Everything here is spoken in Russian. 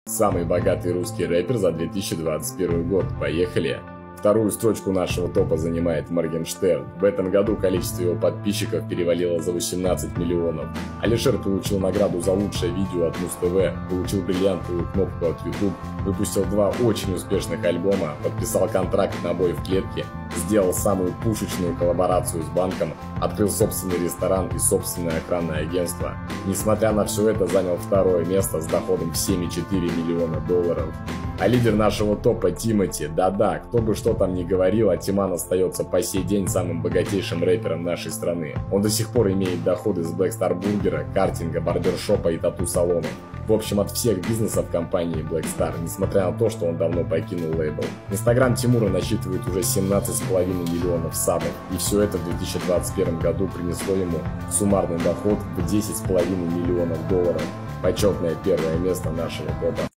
Самый богатый русский рэпер за 2021 год. Поехали! Вторую строчку нашего топа занимает Моргенштерн. В этом году количество его подписчиков перевалило за 18 миллионов. Алишер получил награду за лучшее видео от Муз-ТВ, получил бриллиантовую кнопку от YouTube, выпустил 2 очень успешных альбома, подписал контракт на бой в клетке, сделал самую пушечную коллаборацию с банком, открыл собственный ресторан и собственное охранное агентство. Несмотря на все это, занял 2-е место с доходом в 7,4 миллиона долларов. А лидер нашего топа Тимати, да-да, кто бы что там ни говорил, а Тиман остается по сей день самым богатейшим рэпером нашей страны. Он до сих пор имеет доходы с Black Star бургера, картинга, барбершопа и тату-салона. В общем, от всех бизнесов компании Black Star, несмотря на то, что он давно покинул лейбл. Инстаграм Тимура насчитывает уже 17,5 миллионов сабов, и все это в 2021 году принесло ему суммарный доход в 10,5 миллионов долларов. Почетное 1-е место нашего топа.